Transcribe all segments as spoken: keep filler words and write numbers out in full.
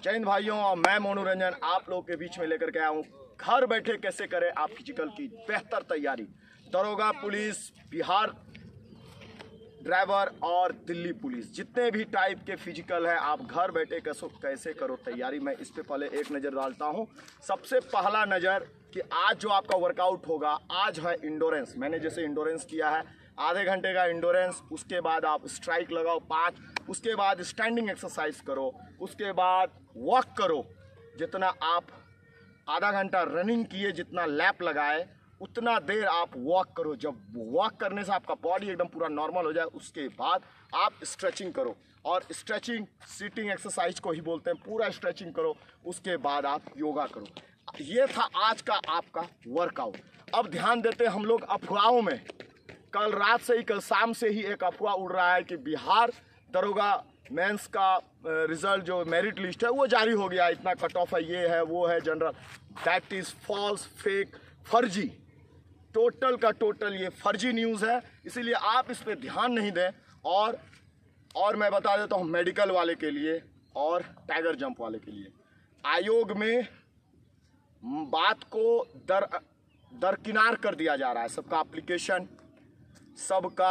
जय हिंद भाइयों, मैं मोनू रंजन आप लोग के बीच में लेकर के आया हूँ घर बैठे कैसे करें आप फिजिकल की बेहतर तैयारी। दरोगा पुलिस, बिहार ड्राइवर और दिल्ली पुलिस, जितने भी टाइप के फिजिकल है आप घर बैठे कैसे कैसे करो तैयारी। मैं इस पे पहले एक नज़र डालता हूँ। सबसे पहला नज़र कि आज जो आपका वर्कआउट होगा, आज है इंडोरेंस। मैंने जैसे इंडोरेंस किया है आधे घंटे का इंडोरेंस, उसके बाद आप स्ट्राइक लगाओ पाँच, उसके बाद स्टैंडिंग एक्सरसाइज करो, उसके बाद वॉक करो। जितना आप आधा घंटा रनिंग किए, जितना लैप लगाए उतना देर आप वॉक करो। जब वॉक करने से आपका बॉडी एकदम पूरा नॉर्मल हो जाए, उसके बाद आप स्ट्रेचिंग करो। और स्ट्रेचिंग सीटिंग एक्सरसाइज को ही बोलते हैं, पूरा स्ट्रेचिंग करो। उसके बाद आप योगा करो। ये था आज का आपका वर्कआउट। अब ध्यान देते हैं हम लोग अफवाहों में। कल रात से ही, कल शाम से ही एक अफवाह उड़ रहा है कि बिहार दरोगा मेंस का रिजल्ट जो मेरिट लिस्ट है वो जारी हो गया, इतना कट ऑफ है, ये है वो है general. That is false, fake, फर्जी। टोटल का टोटल ये फर्जी न्यूज़ है, इसीलिए आप इस पर ध्यान नहीं दें। और और मैं बता देता हूँ मेडिकल वाले के लिए और टाइगर जंप वाले के लिए, आयोग में बात को दर दरकिनार कर दिया जा रहा है। सबका एप्लीकेशन, सबका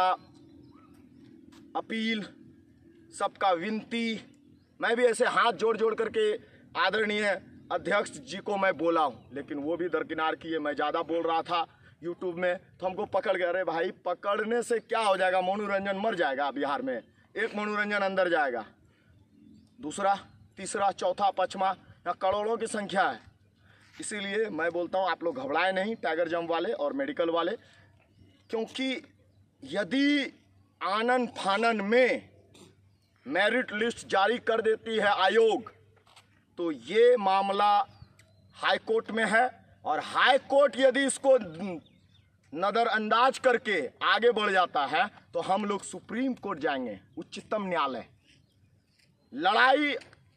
अपील, सबका विनती। मैं भी ऐसे हाथ जोड़ जोड़ करके आदरणीय अध्यक्ष जी को मैं बोला हूँ, लेकिन वो भी दरकिनार किए। मैं ज़्यादा बोल रहा था यूट्यूब में तो हमको पकड़ गए। अरे भाई, पकड़ने से क्या हो जाएगा? मोनू रंजन मर जाएगा बिहार में। एक मोनू रंजन अंदर जाएगा, दूसरा, तीसरा, चौथा, पाँचवा, या करोड़ों की संख्या है। इसीलिए मैं बोलता हूँ आप लोग घबराए नहीं, टाइगर जंप वाले और मेडिकल वाले, क्योंकि यदि आनन फानन में मेरिट लिस्ट जारी कर देती है आयोग, तो ये मामला हाई कोर्ट में है। और हाई कोर्ट यदि इसको नज़रअंदाज करके आगे बढ़ जाता है तो हम लोग सुप्रीम कोर्ट जाएंगे, उच्चतम न्यायालय। लड़ाई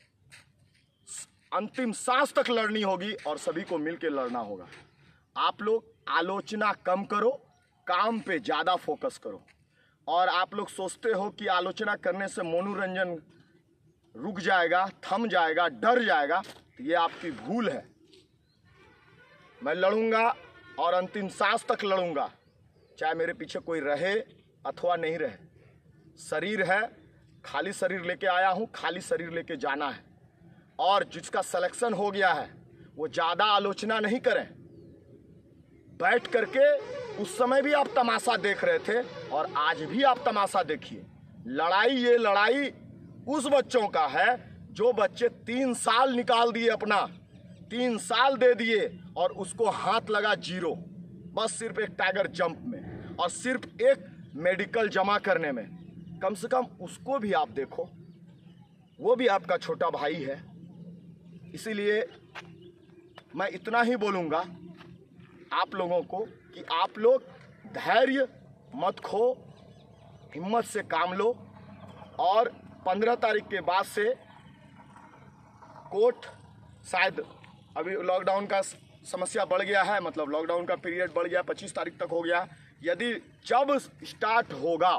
अंतिम सांस तक लड़नी होगी और सभी को मिलकर लड़ना होगा। आप लोग आलोचना कम करो, काम पे ज़्यादा फोकस करो। और आप लोग सोचते हो कि आलोचना करने से मोनू रंजन रुक जाएगा, थम जाएगा, डर जाएगा, तो ये आपकी भूल है। मैं लड़ूंगा और अंतिम सांस तक लड़ूंगा, चाहे मेरे पीछे कोई रहे अथवा नहीं रहे। शरीर है, खाली शरीर लेके आया हूँ, खाली शरीर लेके जाना है। और जिसका सिलेक्शन हो गया है वो ज़्यादा आलोचना नहीं करें। बैठ करके उस समय भी आप तमाशा देख रहे थे और आज भी आप तमाशा देखिए। लड़ाई, ये लड़ाई उस बच्चों का है जो बच्चे तीन साल निकाल दिए, अपना तीन साल दे दिए और उसको हाथ लगा जीरो, बस सिर्फ एक टाइगर जंप में और सिर्फ एक मेडिकल जमा करने में। कम से कम उसको भी आप देखो, वो भी आपका छोटा भाई है। इसीलिए मैं इतना ही बोलूँगा आप लोगों को कि आप लोग धैर्य मत खो, हिम्मत से काम लो। और पंद्रह तारीख के बाद से कोर्ट, शायद अभी लॉकडाउन का समस्या बढ़ गया है, मतलब लॉकडाउन का पीरियड बढ़ गया, पच्चीस तारीख तक हो गया। यदि जब स्टार्ट होगा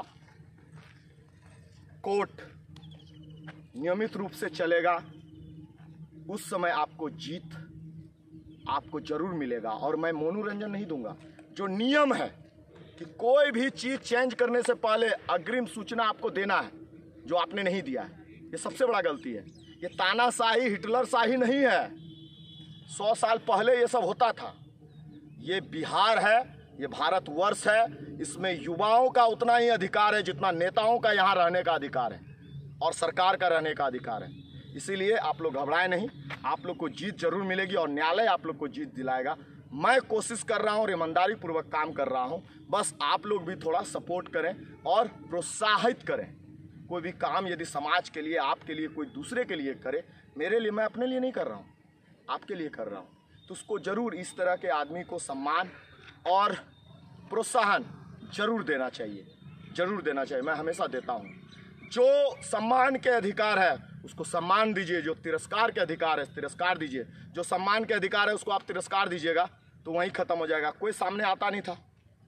कोर्ट नियमित रूप से चलेगा, उस समय आपको जीत आपको जरूर मिलेगा। और मैं मोनू रंजन नहीं दूंगा। जो नियम है कि कोई भी चीज़ चेंज करने से पहले अग्रिम सूचना आपको देना है, जो आपने नहीं दिया है, ये सबसे बड़ा गलती है। ये तानाशाही, हिटलर शाही नहीं है। सौ साल पहले ये सब होता था। ये बिहार है, ये भारतवर्ष है। इसमें युवाओं का उतना ही अधिकार है जितना नेताओं का यहाँ रहने का अधिकार है और सरकार का रहने का अधिकार है। इसीलिए आप लोग घबराए नहीं, आप लोग को जीत जरूर मिलेगी और न्यायालय आप लोग को जीत दिलाएगा। मैं कोशिश कर रहा हूँ और ईमानदारी पूर्वक काम कर रहा हूँ, बस आप लोग भी थोड़ा सपोर्ट करें और प्रोत्साहित करें। कोई भी काम यदि समाज के लिए, आपके लिए, कोई दूसरे के लिए करे, मेरे लिए, मैं अपने लिए नहीं कर रहा हूँ, आपके लिए कर रहा हूँ, तो उसको जरूर इस तरह के आदमी को सम्मान और प्रोत्साहन जरूर देना चाहिए, जरूर देना चाहिए। मैं हमेशा देता हूँ। जो सम्मान के अधिकार है उसको सम्मान दीजिए, जो तिरस्कार के अधिकार है तिरस्कार दीजिए। जो सम्मान के अधिकार है उसको आप तिरस्कार दीजिएगा तो वहीं खत्म हो जाएगा। कोई सामने आता नहीं था।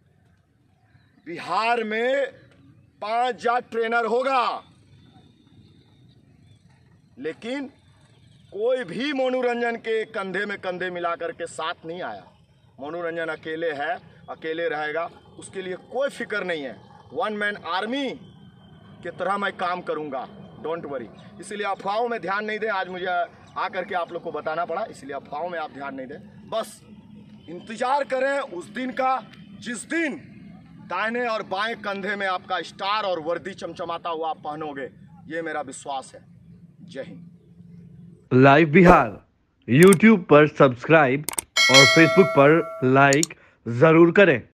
बिहार में पांच हजार ट्रेनर होगा, लेकिन कोई भी मनोरंजन के कंधे में कंधे मिला करके साथ नहीं आया। मनोरंजन अकेले है, अकेले रहेगा, उसके लिए कोई फिक्र नहीं है। वन मैन आर्मी की तरह मैं काम करूंगा, डोंट वरी। इसलिए अफवाहों में ध्यान नहीं दें। आज मुझे आकर के आप लोग को बताना पड़ा, इसलिए अफवाहों में आप ध्यान नहीं दें। बस इंतजार करें उस दिन का जिस दिन दाहिने और बाएं कंधे में आपका स्टार और वर्दी चमचमाता हुआ आप पहनोगे, ये मेरा विश्वास है। जय हिंद। लाइव बिहार यूट्यूब पर सब्सक्राइब और फेसबुक पर लाइक जरूर करें।